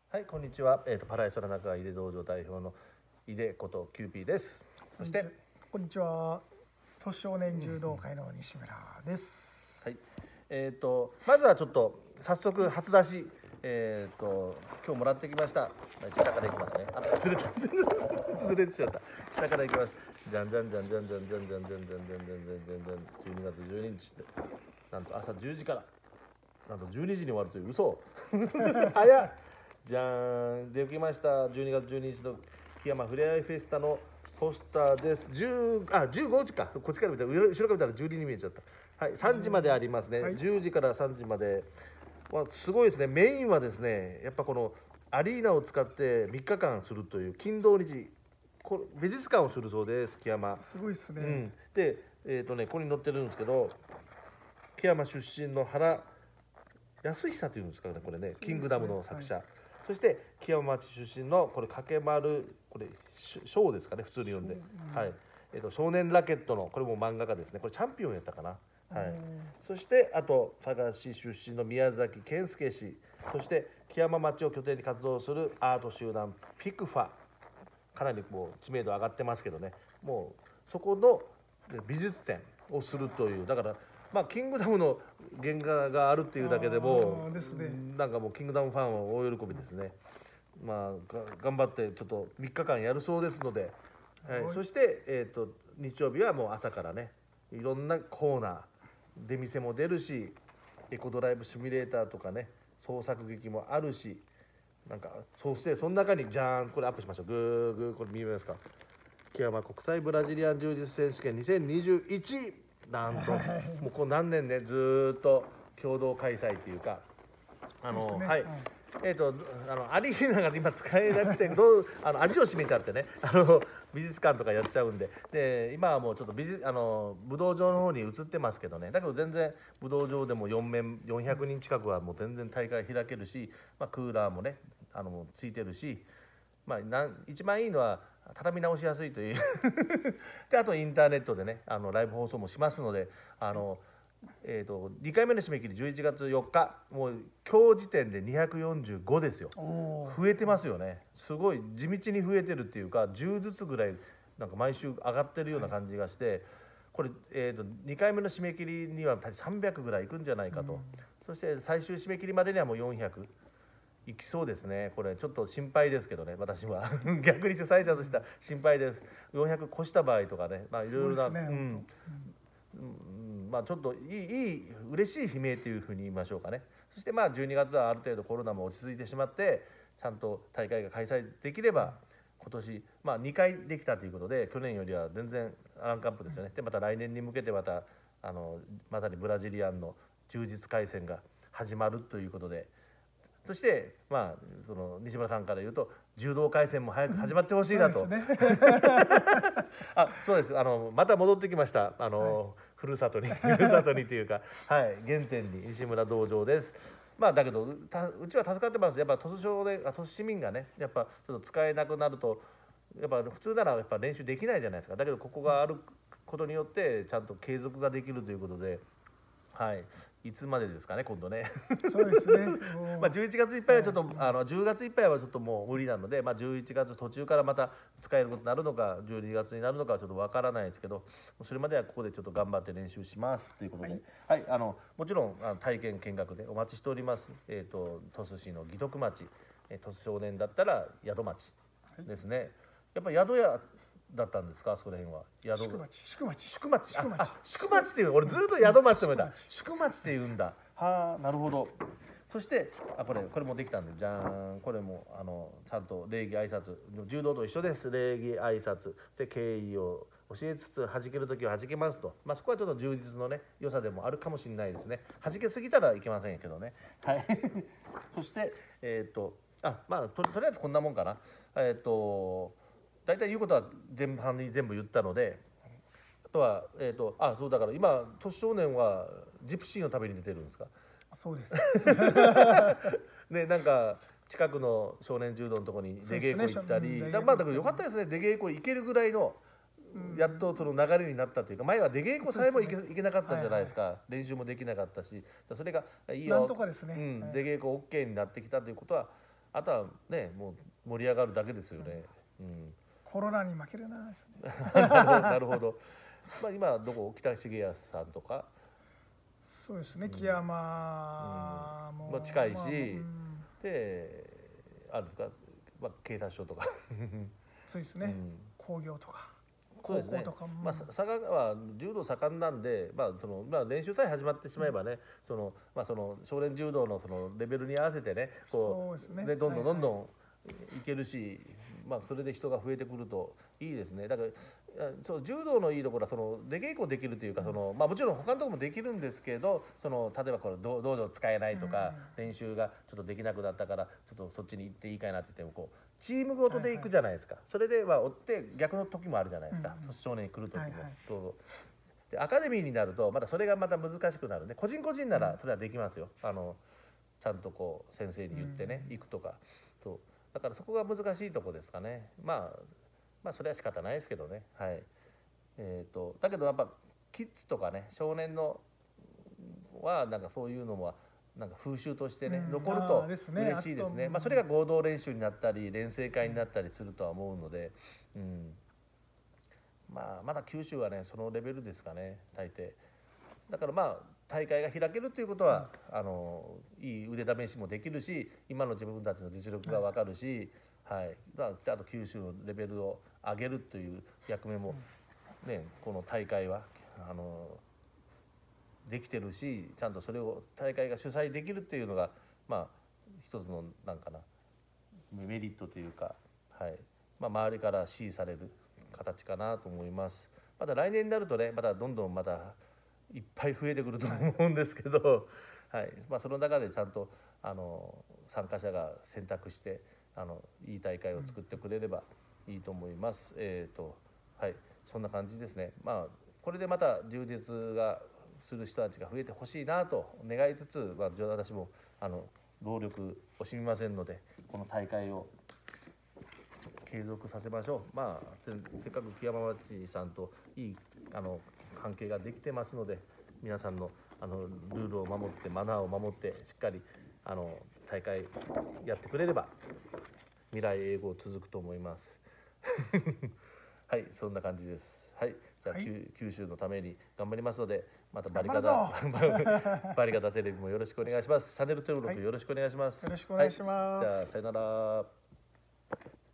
はい、こんにちは。パライソラ中井出道場代表の井出ことキューピーです。そして、 こんにちは。都市少年柔道会の西村です。 はい、まずはちょっと早速初出し、今日もらってきました。下からいきますね。ずれた、ずれてしまった。下からいきます。じゃんじゃんじゃんじゃんじゃんじゃんじゃんじゃんじゃんじゃんじゃんじゃんじゃんじゃん。12月12日で、なんと朝10時から、なんと12時に終わるという嘘。早っ。じゃーん、できました。12月12日の木山ふれあいフェスタのポスターです。15時か。こっちから見たら、後ろから見たら12に見えちゃった。はい、3時までありますね。 はい、 10時から3時まで。すごいですね。メインはですね、やっぱこのアリーナを使って3日間するという金土日、美術館をするそうです、木山。 すごいですね。 うん、で、ここに載ってるんですけど、木山出身の原康久というんですかね、これね、キングダムの作者。はい、そして木山町出身のこれ掛丸、これ翔ですかね、普通に読んで、はい、少年ラケットのこれも漫画家ですね。これチャンピオンやったかな。はい、そしてあと佐賀市出身の宮崎健介氏、そして木山町を拠点に活動するアート集団ピクファ、かなりもう知名度上がってますけどね、もうそこの美術展をするという、だからまあキングダムの原画があるっていうだけでもですね、 なんかもうキングダムファンは大喜びですね。まあ頑張ってちょっと3日間やるそうですので、はい、そして、日曜日はもう朝からね、いろんなコーナー出店も出るし、エコドライブシミュレーターとかね、創作劇もあるし、なんかそしてその中にじゃーん、これアップしましょう。グーグー、これ見えますか。木山国際ブラジリアン柔術選手権2021、なんともうこう何年ね、ずっと共同開催というか、はい、アリーナが今使えなくて味を占めちゃってね、美術館とかやっちゃうんで、今はもうちょっと武道場の方に移ってますけどね。だけど全然武道場でも400人近くはもう全然大会開けるし、クーラーもねついてるし、一番いいのは畳み直しやすいというで、あとインターネットでねライブ放送もしますので、2回目の締め切り11月4日、もう今日時点で245ですよ。増えてますよね。すごい地道に増えてるっていうか、10ずつぐらいなんか毎週上がってるような感じがして、これ、2回目の締め切りには300ぐらいいくんじゃないかと。そして最終締め切りまでにはもう400いきそうですね。これちょっと心配ですけどね、私は逆に主催者としては心配です。400越した場合とかね、いろいろな、ちょっと嬉しい悲鳴というふうに言いましょうかね。そして12月はある程度コロナも落ち着いてしまって、ちゃんと大会が開催できれば、今年2回できたということで、去年よりは全然ランクアップですよね。でまた来年に向けてまたにブラジリアンの充実回戦が始まるということで、そしてその西村さんから言うと柔道回戦も早く始まってほしいなと。そうです。また戻ってきました。ふるさとにというか、はい、原点に西村道場です。だけどうちは助かってます。やっぱ都市市民がね、やっぱちょっと使えなくなると、やっぱ普通ならやっぱ練習できないじゃないですか。だけどここがあることによってちゃんと継続ができるということで。はい、いつまでですかね、今度ね。 そうですね。 11月いっぱいはちょっと10月いっぱいはちょっともう無理なので、11月途中からまた使えることになるのか、12月になるのかはちょっとわからないですけど、それまではここでちょっと頑張って練習しますということで、はい、もちろん体験見学でお待ちしております。鳥栖市の義徳町、鳥栖少年だったら宿町ですね。やっぱ宿屋だったんですか、その辺は。 宿町っていう、俺ずっと宿町と思った。宿町って言うんだ。はあ、なるほど。そしてこれもできたんで、じゃーん、これもちゃんと礼儀挨拶、柔道と一緒です。礼儀挨拶で敬意を教えつつ、弾ける時は弾けますと。そこはちょっと充実のね良さでもあるかもしれないですね。弾けすぎたらいけませんけどね。はい。そしてとりあえずこんなもんかな。大体言うことは全部言ったので、あとはそうだから今都市少年はジプシーの旅に出てるんですか。 そうです。 ね、なんか近くの少年柔道のところに出稽古行ったり、だからよかったですね。出稽古行けるぐらいのやっとその流れになったというか、前は出稽古さえも行けなかったじゃないですか。練習もできなかったし、それがいいよ、 なんとかですね。 出稽古 OK になってきたということはあとはねもう盛り上がるだけですよね。 コロナに負けるなですね。 なるほど。まあ今どこ北重康さんとかそうですね。木山も近いし、であるんですか、まあ警察署とかそうですね。工業とか。 高校とかも、まあ、佐賀は柔道盛んなんで、まあ練習さえ始まってしまえばね、その少年柔道のそのレベルに合わせてね、こうねどんどんいけるし、まあそれで人が増えてくるといいですね。だからそう柔道のいいところはその出稽古できるというか、まあもちろん他のところもできるんですけど、例えばこれ道場使えないとか、練習がちょっとできなくなったからちょっとそっちに行っていいかなって言ってもこう。チームごとで行くじゃないですか。それで追って逆の時もあるじゃないですか。少年に来る時も。でアカデミーになるとまたそれがまた難しくなるね。個人個人ならそれはできますよ。ちゃんとこう先生に言ってね行くとか。だからそこが難しいとこですかね。まあそれは仕方ないですけどね。はい。だけどやっぱキッズとかね少年のはなんかそういうのも。なんか風習としてね、残ると嬉しいですね。まあそれが合同練習になったり練成会になったりするとは思うので、まあまだ九州はねそのレベルですかね大抵。だからまあ大会が開けるということは、いい腕試しもできるし、今の自分たちの実力が分かるし、はい。あと九州のレベルを上げるという役目もねこの大会はできてるし、ちゃんとそれを大会が主催できるっていうのがまあ一つのなんかなメリットというか、はい、まあ周りから支持される形かなと思います。また来年になるとねまたどんどんまたいっぱい増えてくると思うんですけど、はい、まあその中でちゃんと参加者が選択していい大会を作ってくれればいいと思います。はい、そんな感じですね。まあこれでまた充実がする人たちが増えてほしいなと願いつつ、私も労力惜しみませんのでこの大会を継続させましょう。まあせっかく木山町さんといい関係ができてますので、皆さんのルールを守ってマナーを守ってしっかり大会やってくれれば未来永劫続くと思いますはい、そんな感じです。はい、じゃあ、九州のために頑張りますので、またバリカタテレビもよろしくお願いします。チャンネル登録よろしくお願いします。 よろしくお願いします。 じゃあさよなら。